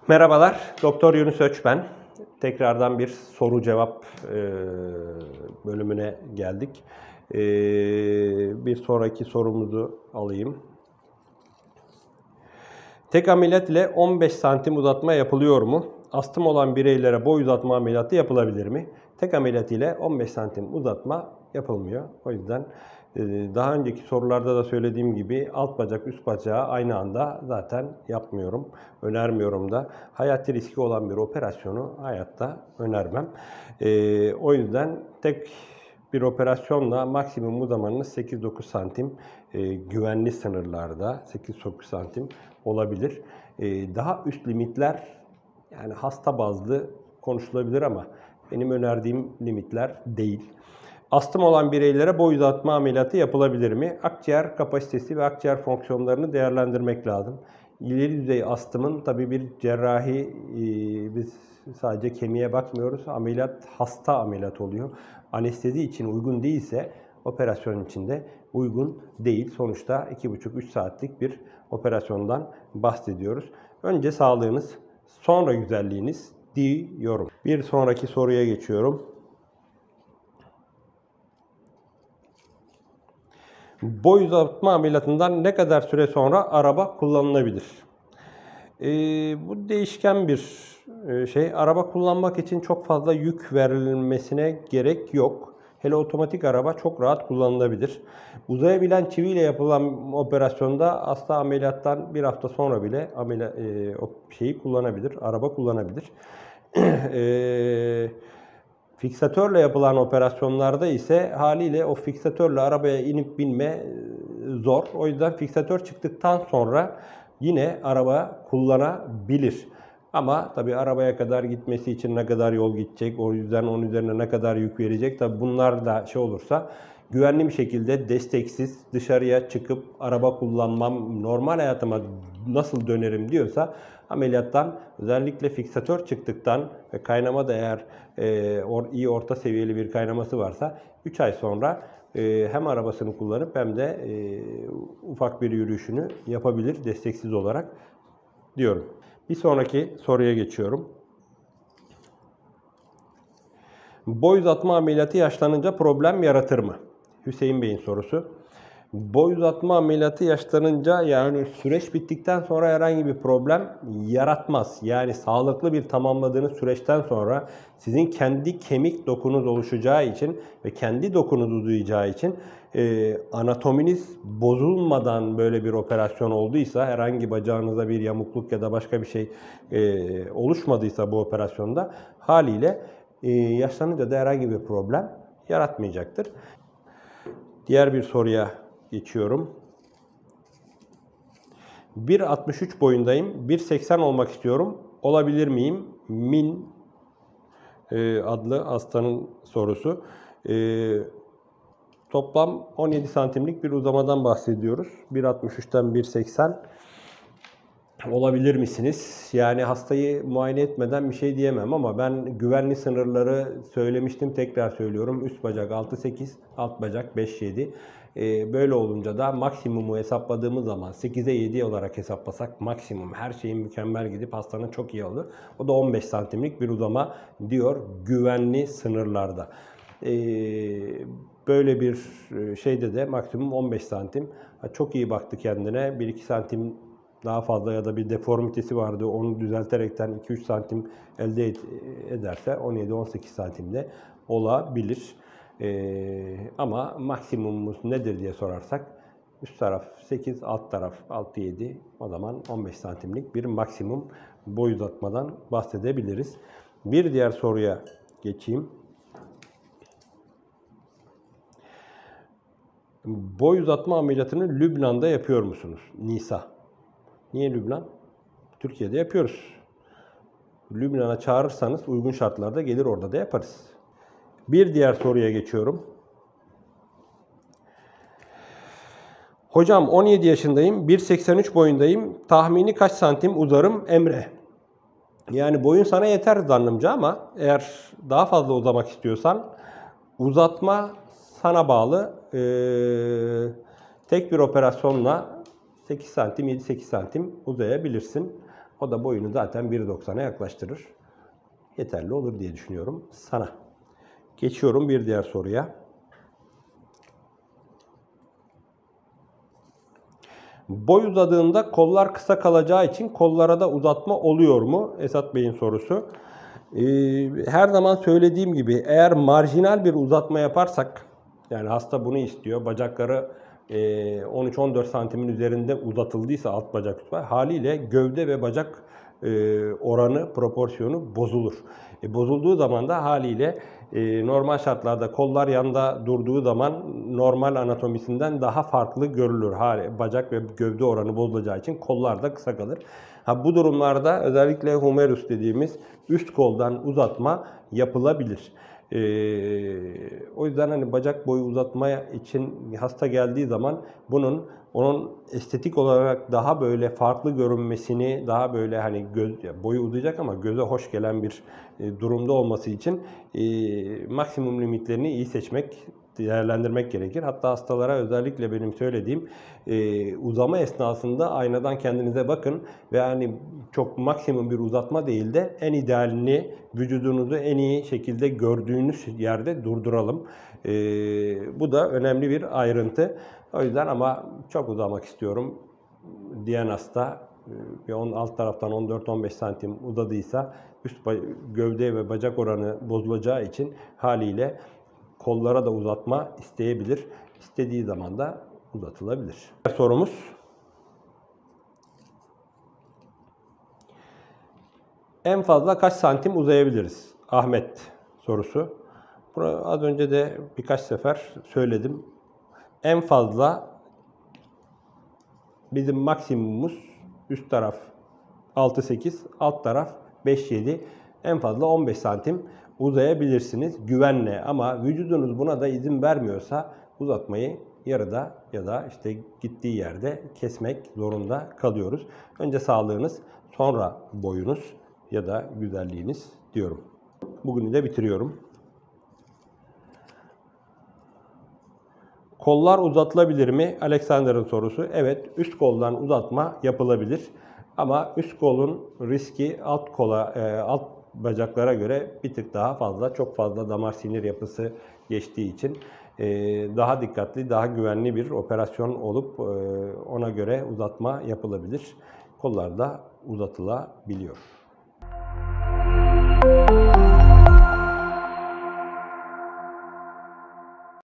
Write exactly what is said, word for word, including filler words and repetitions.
Merhabalar, Doktor Yunus Öç ben. Tekrardan bir soru cevap e, bölümüne geldik. E, bir sonraki sorumuzu alayım. Tek ameliyat ile on beş santim uzatma yapılıyor mu? Astım olan bireylere boy uzatma ameliyatı yapılabilir mi? Tek ameliyat ile on beş santim uzatma yapılmıyor. O yüzden daha önceki sorularda da söylediğim gibi alt bacak üst bacağı aynı anda zaten yapmıyorum. Önermiyorum da. Hayati riski olan bir operasyonu hayatta önermem. Ee, o yüzden tek bir operasyonla maksimum uzamanız sekiz dokuz santim e, güvenli sınırlarda sekiz dokuz santim olabilir. E, daha üst limitler yani hasta bazlı konuşulabilir ama benim önerdiğim limitler değil. Astım olan bireylere boy uzatma ameliyatı yapılabilir mi? Akciğer kapasitesi ve akciğer fonksiyonlarını değerlendirmek lazım. İleri düzey astımın tabii bir cerrahi, biz sadece kemiğe bakmıyoruz. Ameliyat hasta ameliyat oluyor. Anestezi için uygun değilse operasyon içinde uygun değil. Sonuçta iki buçuk üç saatlik bir operasyondan bahsediyoruz. Önce sağlığınız, sonra güzelliğiniz diyorum. Bir sonraki soruya geçiyorum. Boy uzatma ameliyatından ne kadar süre sonra araba kullanılabilir? Ee, bu değişken bir şey. Araba kullanmak için çok fazla yük verilmesine gerek yok. Hele otomatik araba çok rahat kullanılabilir. Uzayabilen çiviyle yapılan operasyonda hasta ameliyattan bir hafta sonra bile ameliyat, e, o şeyi kullanabilir, araba kullanabilir. Eee Fiksatörle yapılan operasyonlarda ise haliyle o fiksatörle arabaya inip binme zor. O yüzden fiksatör çıktıktan sonra yine araba kullanabilir. Ama tabii arabaya kadar gitmesi için ne kadar yol gidecek, o yüzden onun üzerine ne kadar yük verecek. Tabii bunlar da şey olursa güvenli bir şekilde desteksiz dışarıya çıkıp araba kullanmam, normal hayatıma nasıl dönerim diyorsa ameliyattan özellikle fiksatör çıktıktan ve kaynama da eğer e, or, iyi orta seviyeli bir kaynaması varsa üç ay sonra e, hem arabasını kullanıp hem de e, ufak bir yürüyüşünü yapabilir desteksiz olarak diyorum. Bir sonraki soruya geçiyorum. Boy uzatma ameliyatı yaşlanınca problem yaratır mı? Hüseyin Bey'in sorusu. Boy uzatma ameliyatı yaşlanınca yani süreç bittikten sonra herhangi bir problem yaratmaz. Yani sağlıklı bir tamamladığınız süreçten sonra sizin kendi kemik dokunuz oluşacağı için ve kendi dokunuz uzayacağı için e, anatominiz bozulmadan böyle bir operasyon olduysa, herhangi bacağınıza bir yamukluk ya da başka bir şey e, oluşmadıysa bu operasyonda haliyle e, yaşlanınca da herhangi bir problem yaratmayacaktır. Diğer bir soruya geçiyorum. bir altmış üç boyundayım. bir seksen olmak istiyorum. Olabilir miyim? Min e, adlı hastanın sorusu. E, toplam on yedi santimlik bir uzamadan bahsediyoruz. bir altmış üçten bir seksen olabilir misiniz? Yani hastayı muayene etmeden bir şey diyemem ama ben güvenli sınırları söylemiştim, tekrar söylüyorum. Üst bacak altı sekiz, alt bacak beş yedi. Ee, böyle olunca da maksimumu hesapladığımız zaman sekize yedi olarak hesaplasak maksimum her şeyin mükemmel gidip hastanın çok iyi olur. O da on beş santimlik bir uzama diyor güvenli sınırlarda. Ee, böyle bir şeyde de maksimum on beş santim. Çok iyi baktı kendine. bir iki santim daha fazla ya da bir deformitesi vardı. Onu düzelterekten iki üç santim elde ederse on yedi on sekiz santimde olabilir. Ee, ama maksimumumuz nedir diye sorarsak üst taraf sekiz, alt taraf altı yedi, o zaman on beş santimlik bir maksimum boy uzatmadan bahsedebiliriz. Bir diğer soruya geçeyim. Boy uzatma ameliyatını Lübnan'da yapıyor musunuz? Nisa. Niye Lübnan? Türkiye'de yapıyoruz. Lübnan'a çağırırsanız uygun şartlarda gelir, orada da yaparız. Bir diğer soruya geçiyorum. Hocam on yedi yaşındayım, bir seksen üç boyundayım. Tahmini kaç santim uzarım Emre? Yani boyun sana yeter zannımca ama eğer daha fazla uzamak istiyorsan uzatma sana bağlı. Ee, tek bir operasyonla sekiz santim, yedi sekiz santim uzayabilirsin. O da boyunu zaten bir doksana yaklaştırır. Yeterli olur diye düşünüyorum sana. Geçiyorum bir diğer soruya. Boy uzadığında kollar kısa kalacağı için kollara da uzatma oluyor mu? Esat Bey'in sorusu. Ee, her zaman söylediğim gibi eğer marjinal bir uzatma yaparsak, yani hasta bunu istiyor, bacakları e, on üç on dört santimin üzerinde uzatıldıysa alt bacak üstü haliyle gövde ve bacak e, oranı, proporsiyonu bozulur. E, bozulduğu zaman da haliyle e, normal şartlarda kollar yanda durduğu zaman normal anatomisinden daha farklı görülür. Hali, bacak ve gövde oranı bozulacağı için kollar da kısa kalır. Ha, bu durumlarda özellikle humerus dediğimiz üst koldan uzatma yapılabilir. Ee, o yüzden hani bacak boyu uzatmaya için hasta geldiği zaman bunun onun estetik olarak daha böyle farklı görünmesini, daha böyle hani göz, boyu uzayacak ama göze hoş gelen bir e, durumda olması için e, maksimum limitlerini iyi seçmek, değerlendirmek gerekir. Hatta hastalara özellikle benim söylediğim e, uzama esnasında aynadan kendinize bakın ve hani çok maksimum bir uzatma değil de en idealini vücudunuzu en iyi şekilde gördüğünüz yerde durduralım. E, bu da önemli bir ayrıntı. O yüzden ama çok uzamak istiyorum diyen hasta bir on, alt taraftan on dört on beş santim uzadıysa üst gövde ve bacak oranı bozulacağı için haliyle kollara da uzatma isteyebilir. İstediği zaman da uzatılabilir. Sorumuz. En fazla kaç santim uzayabiliriz? Ahmet sorusu. Bunu az önce de birkaç sefer söyledim. En fazla bizim maksimumumuz üst taraf altı sekiz, alt taraf beş yedi. En fazla on beş santim uzayabilirsiniz güvenle, ama vücudunuz buna da izin vermiyorsa uzatmayı yarıda ya da işte gittiği yerde kesmek zorunda kalıyoruz. Önce sağlığınız, sonra boyunuz ya da güzelliğiniz diyorum. Bugünü de bitiriyorum. Kollar uzatılabilir mi? Alexander'ın sorusu. Evet, üst koldan uzatma yapılabilir. Ama üst kolun riski alt kola, e, alt bacaklara göre bir tık daha fazla. Çok fazla damar sinir yapısı geçtiği için e, daha dikkatli, daha güvenli bir operasyon olup e, ona göre uzatma yapılabilir. Kollar da uzatılabiliyor.